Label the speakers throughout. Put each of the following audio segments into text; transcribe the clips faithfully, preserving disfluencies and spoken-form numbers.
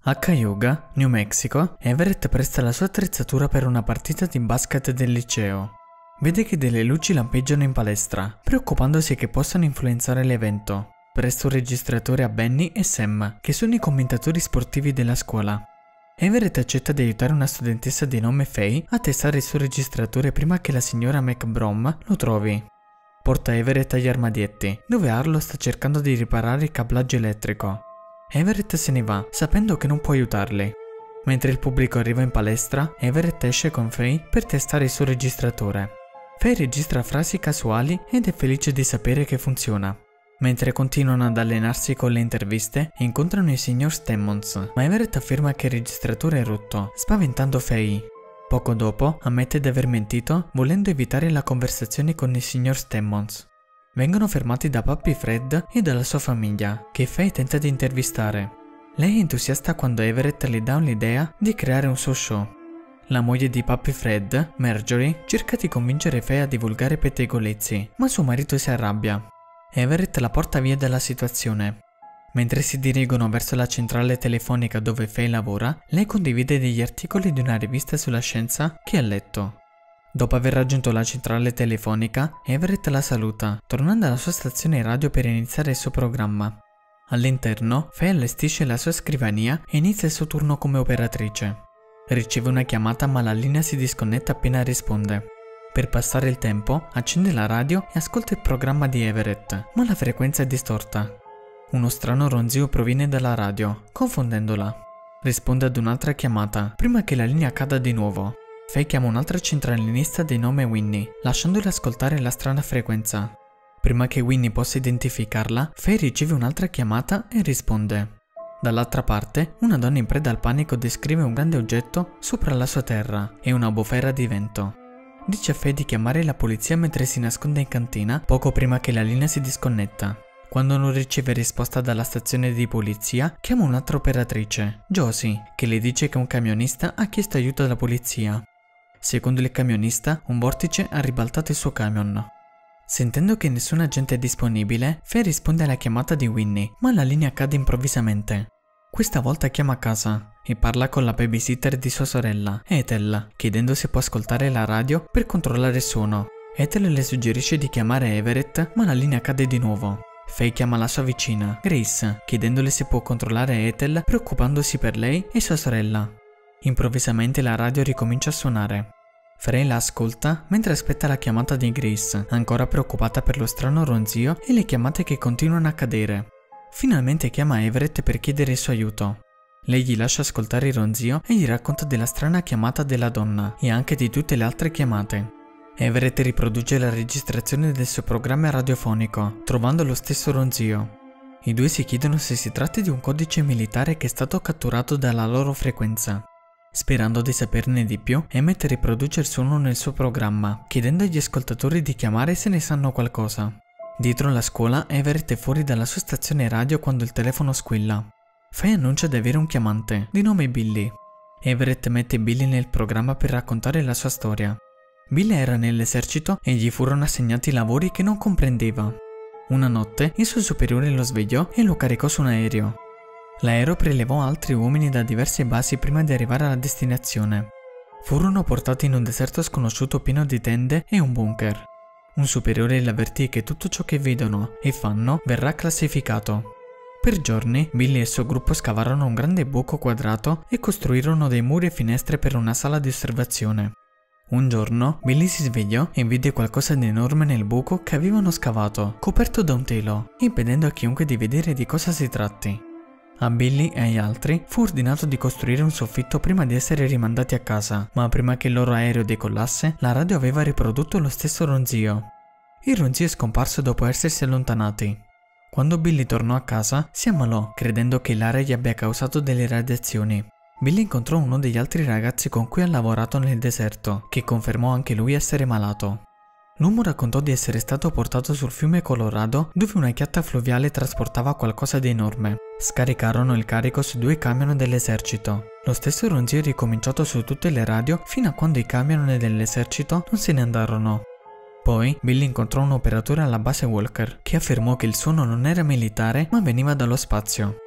Speaker 1: A Cayuga, New Mexico, Everett presta la sua attrezzatura per una partita di basket del liceo. Vede che delle luci lampeggiano in palestra, preoccupandosi che possano influenzare l'evento. Presta un registratore a Benny e Sam, che sono i commentatori sportivi della scuola. Everett accetta di aiutare una studentessa di nome Faye a testare il suo registratore prima che la signora McBrom lo trovi. Porta Everett agli armadietti, dove Arlo sta cercando di riparare il cablaggio elettrico. Everett se ne va, sapendo che non può aiutarli. Mentre il pubblico arriva in palestra, Everett esce con Faye per testare il suo registratore. Faye registra frasi casuali ed è felice di sapere che funziona. Mentre continuano ad allenarsi con le interviste, incontrano il signor Stemmons, ma Everett afferma che il registratore è rotto, spaventando Faye. Poco dopo, ammette di aver mentito, volendo evitare la conversazione con il signor Stemmons. Vengono fermati da Papi Fred e dalla sua famiglia, che Faye tenta di intervistare. Lei è entusiasta quando Everett le dà l'idea di creare un suo show. La moglie di Papi Fred, Marjorie, cerca di convincere Faye a divulgare pettegolezzi, ma suo marito si arrabbia. Everett la porta via dalla situazione. Mentre si dirigono verso la centrale telefonica dove Faye lavora, lei condivide degli articoli di una rivista sulla scienza che ha letto. Dopo aver raggiunto la centrale telefonica, Everett la saluta, tornando alla sua stazione radio per iniziare il suo programma. All'interno, Faye allestisce la sua scrivania e inizia il suo turno come operatrice. Riceve una chiamata ma la linea si disconnette appena risponde. Per passare il tempo, accende la radio e ascolta il programma di Everett, ma la frequenza è distorta. Uno strano ronzio proviene dalla radio, confondendola. Risponde ad un'altra chiamata, prima che la linea cada di nuovo. Faye chiama un'altra centralinista di nome Winnie, lasciandole ascoltare la strana frequenza. Prima che Winnie possa identificarla, Faye riceve un'altra chiamata e risponde. Dall'altra parte, una donna in preda al panico descrive un grande oggetto sopra la sua terra e una bufera di vento. Dice a Faye di chiamare la polizia mentre si nasconde in cantina poco prima che la linea si disconnetta. Quando non riceve risposta dalla stazione di polizia, chiama un'altra operatrice, Josie, che le dice che un camionista ha chiesto aiuto alla polizia. Secondo il camionista, un vortice ha ribaltato il suo camion. Sentendo che nessun agente è disponibile, Faye risponde alla chiamata di Winnie, ma la linea cade improvvisamente. Questa volta chiama a casa e parla con la babysitter di sua sorella, Ethel, chiedendo se può ascoltare la radio per controllare il suono. Ethel le suggerisce di chiamare Everett, ma la linea cade di nuovo. Faye chiama la sua vicina, Grace, chiedendole se può controllare Ethel, preoccupandosi per lei e sua sorella. Improvvisamente la radio ricomincia a suonare. Faye la ascolta mentre aspetta la chiamata di Grace, ancora preoccupata per lo strano ronzio e le chiamate che continuano a cadere. Finalmente chiama Everett per chiedere il suo aiuto. Lei gli lascia ascoltare il ronzio e gli racconta della strana chiamata della donna e anche di tutte le altre chiamate. Everett riproduce la registrazione del suo programma radiofonico, trovando lo stesso ronzio. I due si chiedono se si tratti di un codice militare che è stato catturato dalla loro frequenza. Sperando di saperne di più, Emmett riproduce il suono nel suo programma, chiedendo agli ascoltatori di chiamare se ne sanno qualcosa. Dietro la scuola, Everett è fuori dalla sua stazione radio quando il telefono squilla. Faye annuncia di avere un chiamante, di nome Billy. Everett mette Billy nel programma per raccontare la sua storia. Billy era nell'esercito e gli furono assegnati lavori che non comprendeva. Una notte, il suo superiore lo svegliò e lo caricò su un aereo. L'aereo prelevò altri uomini da diverse basi prima di arrivare alla destinazione. Furono portati in un deserto sconosciuto pieno di tende e un bunker. Un superiore li avvertì che tutto ciò che vedono e fanno verrà classificato. Per giorni, Billy e il suo gruppo scavarono un grande buco quadrato e costruirono dei muri e finestre per una sala di osservazione. Un giorno, Billy si svegliò e vide qualcosa di enorme nel buco che avevano scavato, coperto da un telo, impedendo a chiunque di vedere di cosa si tratti. A Billy e agli altri fu ordinato di costruire un soffitto prima di essere rimandati a casa, ma prima che il loro aereo decollasse, la radio aveva riprodotto lo stesso ronzio. Il ronzio è scomparso dopo essersi allontanati. Quando Billy tornò a casa, si ammalò, credendo che l'aria gli abbia causato delle radiazioni. Billy incontrò uno degli altri ragazzi con cui ha lavorato nel deserto, che confermò anche lui essere malato. L'uomo raccontò di essere stato portato sul fiume Colorado dove una chiatta fluviale trasportava qualcosa di enorme. Scaricarono il carico su due camion dell'esercito. Lo stesso ronzio è ricominciato su tutte le radio fino a quando i camion dell'esercito non se ne andarono. Poi Billy incontrò un operatore alla base Walker che affermò che il suono non era militare ma veniva dallo spazio.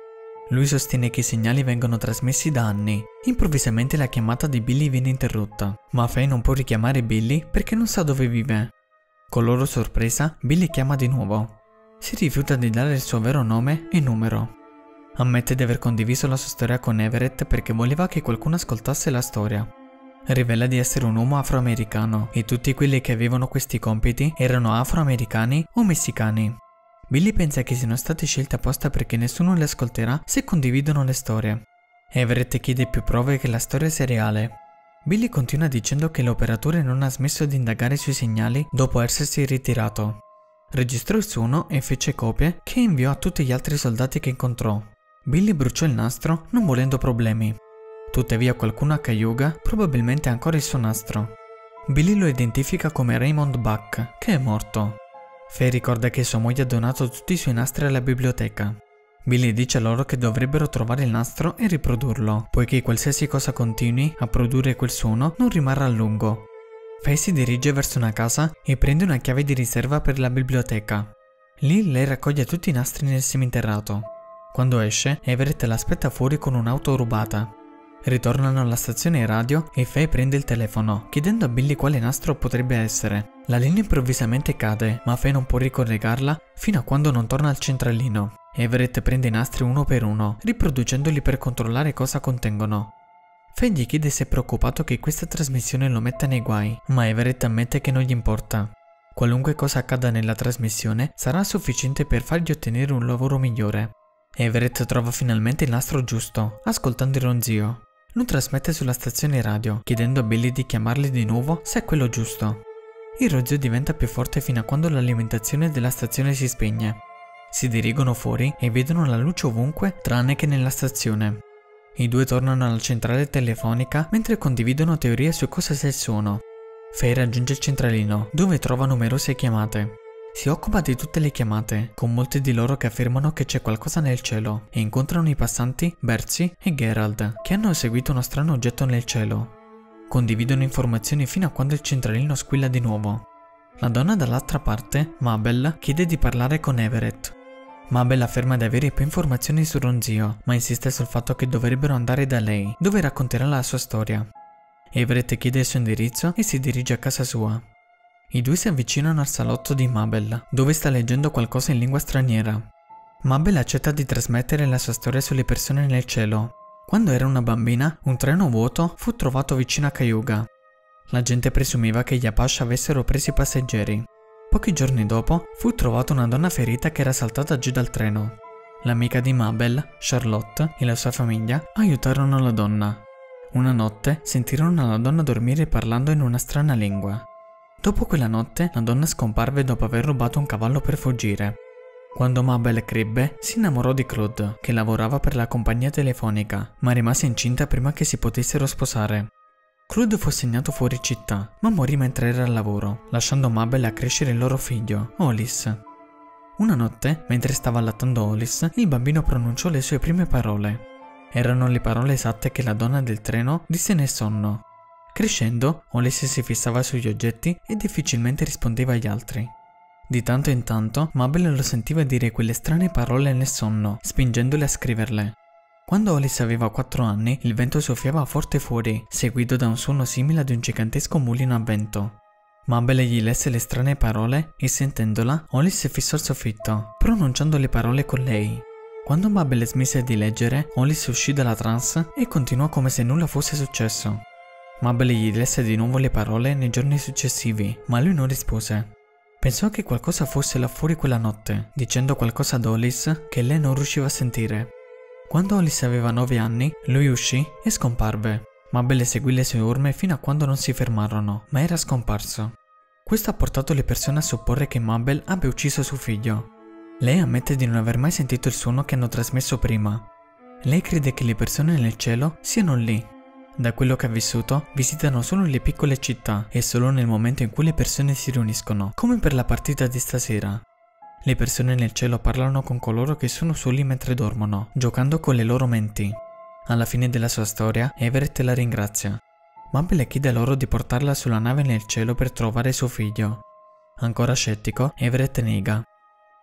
Speaker 1: Lui sostiene che i segnali vengono trasmessi da anni. Improvvisamente la chiamata di Billy viene interrotta, ma Faye non può richiamare Billy perché non sa dove vive. Con loro sorpresa, Billy chiama di nuovo. Si rifiuta di dare il suo vero nome e numero. Ammette di aver condiviso la sua storia con Everett perché voleva che qualcuno ascoltasse la storia. Rivela di essere un uomo afroamericano e tutti quelli che avevano questi compiti erano afroamericani o messicani. Billy pensa che siano stati scelti apposta perché nessuno li ascolterà se condividono le storie. Everett chiede più prove che la storia sia reale. Billy continua dicendo che l'operatore non ha smesso di indagare sui segnali dopo essersi ritirato. Registrò il suono e fece copie che inviò a tutti gli altri soldati che incontrò. Billy bruciò il nastro non volendo problemi. Tuttavia qualcuno a Cayuga probabilmente ha ancora il suo nastro. Billy lo identifica come Raymond Buck, che è morto. Faye ricorda che sua moglie ha donato tutti i suoi nastri alla biblioteca. Billy dice loro che dovrebbero trovare il nastro e riprodurlo, poiché qualsiasi cosa continui a produrre quel suono non rimarrà a lungo. Faye si dirige verso una casa e prende una chiave di riserva per la biblioteca. Lì lei raccoglie tutti i nastri nel seminterrato. Quando esce, Everett l'aspetta fuori con un'auto rubata. Ritornano alla stazione radio e Faye prende il telefono, chiedendo a Billy quale nastro potrebbe essere. La linea improvvisamente cade, ma Faye non può ricollegarla fino a quando non torna al centralino. Everett prende i nastri uno per uno, riproducendoli per controllare cosa contengono. Faye gli chiede se è preoccupato che questa trasmissione lo metta nei guai, ma Everett ammette che non gli importa. Qualunque cosa accada nella trasmissione sarà sufficiente per fargli ottenere un lavoro migliore. Everett trova finalmente il nastro giusto, ascoltando il ronzio. Lo trasmette sulla stazione radio, chiedendo a Billy di chiamarli di nuovo se è quello giusto. Il ronzio diventa più forte fino a quando l'alimentazione della stazione si spegne. Si dirigono fuori e vedono la luce ovunque tranne che nella stazione. I due tornano alla centrale telefonica mentre condividono teorie su cosa sia il suono. Faye raggiunge il centralino, dove trova numerose chiamate. Si occupa di tutte le chiamate, con molti di loro che affermano che c'è qualcosa nel cielo, e incontrano i passanti Bercy e Gerald, che hanno seguito uno strano oggetto nel cielo. Condividono informazioni fino a quando il centralino squilla di nuovo. La donna dall'altra parte, Mabel, chiede di parlare con Everett. Mabel afferma di avere più informazioni sul ronzio, ma insiste sul fatto che dovrebbero andare da lei, dove racconterà la sua storia. Everett chiede il suo indirizzo e si dirige a casa sua. I due si avvicinano al salotto di Mabel, dove sta leggendo qualcosa in lingua straniera. Mabel accetta di trasmettere la sua storia sulle persone nel cielo. Quando era una bambina, un treno vuoto fu trovato vicino a Cayuga. La gente presumeva che gli Apache avessero preso i passeggeri. Pochi giorni dopo, fu trovata una donna ferita che era saltata giù dal treno. L'amica di Mabel, Charlotte, e la sua famiglia aiutarono la donna. Una notte sentirono la donna dormire parlando in una strana lingua. Dopo quella notte, la donna scomparve dopo aver rubato un cavallo per fuggire. Quando Mabel crebbe, si innamorò di Claude, che lavorava per la compagnia telefonica, ma rimase incinta prima che si potessero sposare. Claude fu assegnato fuori città, ma morì mentre era al lavoro, lasciando Mabel a crescere il loro figlio, Hollis. Una notte, mentre stava allattando Hollis, il bambino pronunciò le sue prime parole. Erano le parole esatte che la donna del treno disse nel sonno. Crescendo, Hollis si fissava sugli oggetti e difficilmente rispondeva agli altri. Di tanto in tanto, Mabel lo sentiva dire quelle strane parole nel sonno, spingendole a scriverle. Quando Hollis aveva quattro anni, il vento soffiava forte fuori, seguito da un suono simile ad un gigantesco mulino a vento. Mabel gli lesse le strane parole e sentendola, Hollis fissò il soffitto, pronunciando le parole con lei. Quando Mabel smise di leggere, Hollis uscì dalla trance e continuò come se nulla fosse successo. Mabel gli lesse di nuovo le parole nei giorni successivi, ma lui non rispose. Pensò che qualcosa fosse là fuori quella notte, dicendo qualcosa ad Hollis che lei non riusciva a sentire. Quando Hollis aveva nove anni, lui uscì e scomparve. Mabel seguì le sue orme fino a quando non si fermarono, ma era scomparso. Questo ha portato le persone a supporre che Mabel abbia ucciso suo figlio. Lei ammette di non aver mai sentito il suono che hanno trasmesso prima. Lei crede che le persone nel cielo siano lì. Da quello che ha vissuto, visitano solo le piccole città e solo nel momento in cui le persone si riuniscono, come per la partita di stasera. Le persone nel cielo parlano con coloro che sono soli mentre dormono, giocando con le loro menti. Alla fine della sua storia, Everett la ringrazia. Mabel chiede loro di portarla sulla nave nel cielo per trovare suo figlio. Ancora scettico, Everett nega.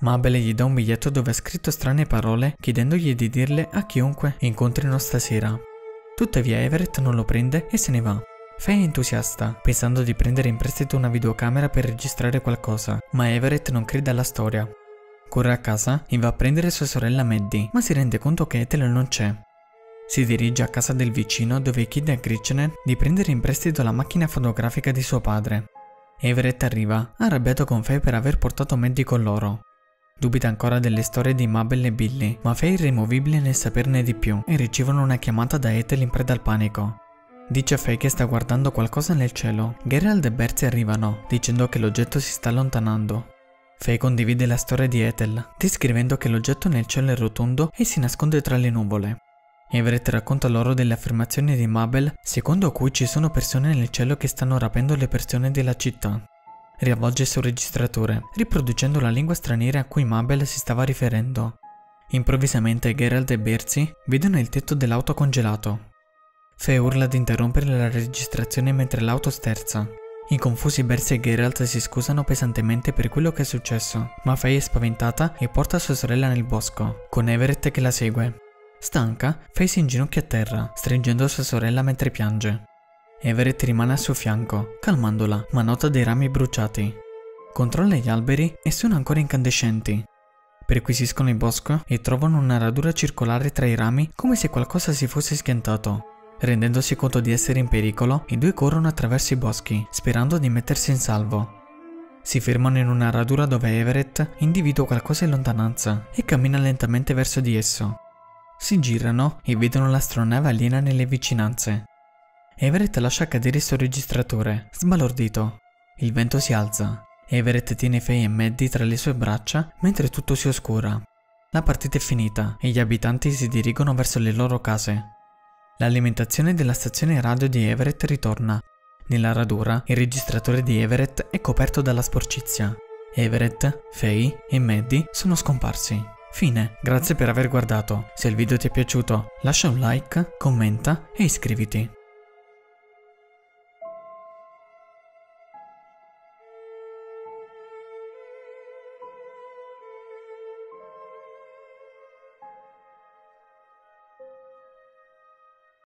Speaker 1: Mabel gli dà un biglietto dove ha scritto strane parole chiedendogli di dirle a chiunque incontrino stasera. Tuttavia Everett non lo prende e se ne va. Faye è entusiasta, pensando di prendere in prestito una videocamera per registrare qualcosa, ma Everett non crede alla storia. Corre a casa e va a prendere sua sorella Maddie, ma si rende conto che Ethel non c'è. Si dirige a casa del vicino dove chiede a Gretchen di prendere in prestito la macchina fotografica di suo padre. Everett arriva, arrabbiato con Faye per aver portato Maddie con loro. Dubita ancora delle storie di Mabel e Billy, ma Faye è irremovibile nel saperne di più e ricevono una chiamata da Ethel in preda al panico. Dice a Faye che sta guardando qualcosa nel cielo. Geralt e Bertie arrivano, dicendo che l'oggetto si sta allontanando. Faye condivide la storia di Ethel, descrivendo che l'oggetto nel cielo è rotondo e si nasconde tra le nuvole. Everett racconta loro delle affermazioni di Mabel, secondo cui ci sono persone nel cielo che stanno rapendo le persone della città. Riavvolge il suo registratore, riproducendo la lingua straniera a cui Mabel si stava riferendo. Improvvisamente Geralt e Bertie vedono il tetto dell'auto congelato. Faye urla di interrompere la registrazione mentre l'auto sterza. I confusi Bertie e Geralt si scusano pesantemente per quello che è successo, ma Faye è spaventata e porta sua sorella nel bosco, con Everett che la segue. Stanca, Faye si inginocchia a terra, stringendo sua sorella mentre piange. Everett rimane al suo fianco, calmandola, ma nota dei rami bruciati. Controlla gli alberi e sono ancora incandescenti. Perquisiscono il bosco e trovano una radura circolare tra i rami come se qualcosa si fosse schiantato. Rendendosi conto di essere in pericolo, i due corrono attraverso i boschi, sperando di mettersi in salvo. Si fermano in una radura dove Everett individua qualcosa in lontananza e cammina lentamente verso di esso. Si girano e vedono l'astronave aliena nelle vicinanze. Everett lascia cadere il suo registratore, sbalordito. Il vento si alza. Everett tiene Faye e Maddie tra le sue braccia mentre tutto si oscura. La partita è finita e gli abitanti si dirigono verso le loro case. L'alimentazione della stazione radio di Everett ritorna. Nella radura il registratore di Everett è coperto dalla sporcizia. Everett, Faye e Maddie sono scomparsi. Fine, grazie per aver guardato. Se il video ti è piaciuto lascia un like, commenta e iscriviti.